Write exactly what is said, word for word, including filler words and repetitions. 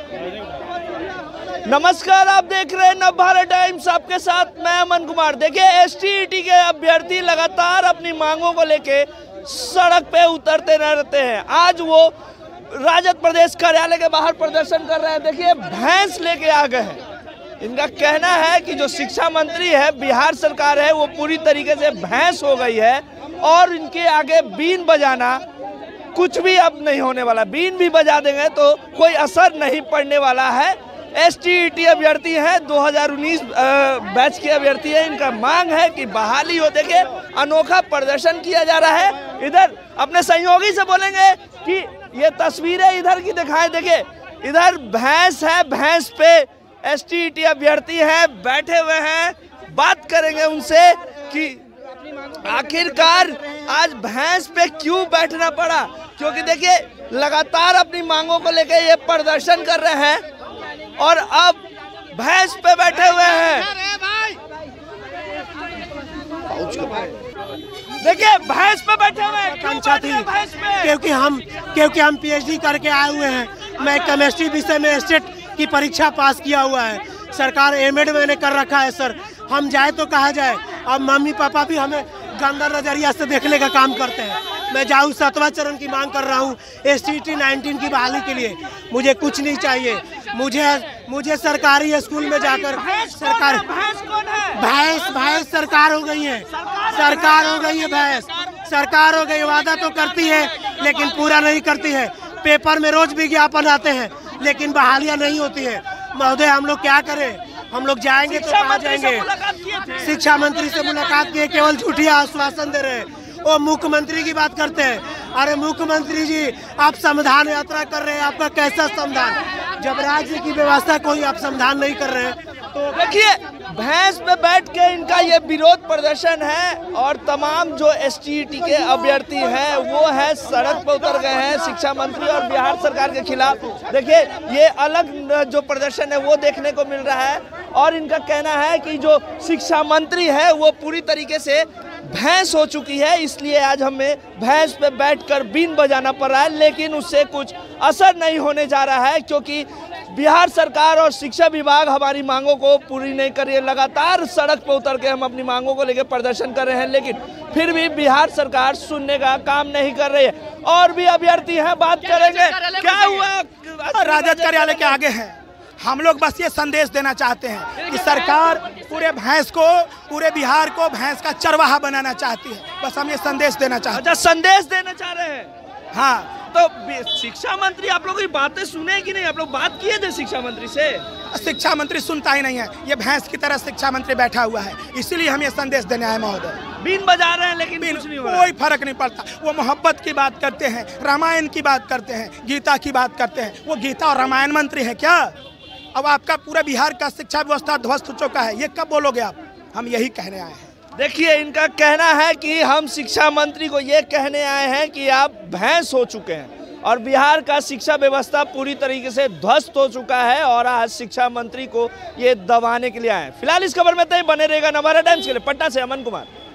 नमस्कार, आप देख रहे हैं नव भारत टाइम्स, आपके साथ मैं अमन कुमार। देखिए, एसटीईटी के अभ्यर्थी लगातार अपनी मांगों को लेके सड़क पे उतरते रहते हैं। आज वो राजद प्रदेश कार्यालय के बाहर प्रदर्शन कर रहे हैं। देखिए, भैंस लेके आ गए हैं। इनका कहना है कि जो शिक्षा मंत्री है, बिहार सरकार है, वो पूरी तरीके से भैंस हो गई है और इनके आगे बीन बजाना कुछ भी अब नहीं होने वाला। बीन भी बजा देंगे तो कोई असर नहीं पड़ने वाला है। एसटीईटी अभ्यर्थी हैं, दो हज़ार उन्नीस बैच के अभ्यर्थी हैं। इनका मांग है कि बहाली हो। देखिए, अनोखा प्रदर्शन किया जा रहा है। इधर अपने सहयोगी से बोलेंगे कि ये तस्वीरें इधर की दिखाएं। देखिए, इधर भैंस है, भैंस पे एसटीईटी अभ्यर्थी हैं, बैठे हुए हैं। बात करेंगे उनसे कि आखिरकार आज भैंस पे क्यों बैठना पड़ा, क्योंकि देखिए लगातार अपनी मांगों को लेकर ये प्रदर्शन कर रहे हैं और अब भैंस पे बैठे हुए हैं। देखिए, भैंस पे बैठे हुए हैं। आकांक्षा थी क्योंकि हम क्योंकि हम पीएचडी करके आए हुए हैं। मैं केमिस्ट्री विषय में स्टेट की परीक्षा पास किया हुआ है। सरकार एमएड मैंने कर रखा है। सर, हम जाए तो कहा जाए। अब मम्मी पापा भी हमें गंदा नजरिया से देखने का काम करते हैं। मैं जाऊँ सातवां चरण की मांग कर रहा हूँ एसटीईटी नाइनटीन की बहाली के लिए। मुझे कुछ नहीं चाहिए। मुझे मुझे सरकारी स्कूल में जाकर सरकार भैंस भैंस सरकार हो गई है। सरकार हो गई है भैंस सरकार हो गई। वादा तो करती है लेकिन पूरा नहीं करती है। पेपर में रोज विज्ञापन आते हैं लेकिन बहालियां नहीं होती है। महोदय, हम लोग क्या करें? हम लोग जाएंगे तो कहाँ जाएंगे? शिक्षा मंत्री से मुलाकात किए, केवल झूठिया आश्वासन दे रहे हैं। वो मुख्यमंत्री की बात करते हैं। अरे मुख्यमंत्री जी, आप संविधान यात्रा कर रहे हैं, आपका कैसा संविधान? जब राज्य की व्यवस्था कोई आप संविधान नहीं कर रहे हैं तो देखिए, भैंस पे बैठ के इनका ये विरोध प्रदर्शन है और तमाम जो एसटीईटी के अभ्यर्थी हैं वो है सड़क पर उतर गए हैं शिक्षा मंत्री और बिहार सरकार के खिलाफ। देखिए, ये अलग जो प्रदर्शन है वो देखने को मिल रहा है और इनका कहना है कि जो शिक्षा मंत्री है वो पूरी तरीके से भैंस हो चुकी है, इसलिए आज हमें भैंस पे बैठकर बीन बजाना पड़ रहा है। लेकिन उससे कुछ असर नहीं होने जा रहा है क्योंकि बिहार सरकार और शिक्षा विभाग हमारी मांगों को पूरी नहीं कर रही है। लगातार सड़क पर उतर के हम अपनी मांगों को लेकर प्रदर्शन कर रहे हैं, लेकिन फिर भी बिहार सरकार सुनने का काम नहीं कर रही है। और भी अभ्यर्थी हैं, बात करेंगे। क्या हुआ? राजद कार्यालय के आगे हैं। हम लोग बस ये संदेश देना चाहते हैं कि सरकार पूरे भैंस को, पूरे बिहार को भैंस का चरवाहा बनाना चाहती है। बस हम ये संदेश देना चाहते हैं। अच्छा, संदेश देना चाह रहे हैं। हाँ, तो शिक्षा मंत्री आप लोगों की बातें सुने कि नहीं? आप लोग बात किए थे शिक्षा मंत्री से? शिक्षा मंत्री सुनता ही नहीं है। ये भैंस की तरह शिक्षा मंत्री बैठा हुआ है, इसीलिए हम ये संदेश देने आए महोदय। बीन बजा रहे हैं लेकिन कुछ नहीं हो रहा। कोई फर्क नहीं पड़ता। वो मोहब्बत की बात करते हैं, रामायण की बात करते हैं, गीता की बात करते हैं। वो गीता और रामायण मंत्री है क्या? अब आपका पूरा बिहार का शिक्षा व्यवस्था ध्वस्त हो चुका है, ये कब बोलोगे आप? हम यही कहने आए हैं। देखिए, इनका कहना है कि हम शिक्षा मंत्री को ये कहने आए हैं कि आप भैंस हो चुके हैं और बिहार का शिक्षा व्यवस्था पूरी तरीके से ध्वस्त हो चुका है और आज शिक्षा मंत्री को ये दबाने के लिए आए हैं। फिलहाल इस खबर में तय बने रहेगा। नव भारत टाइम्स के लिए पटना से अमन कुमार।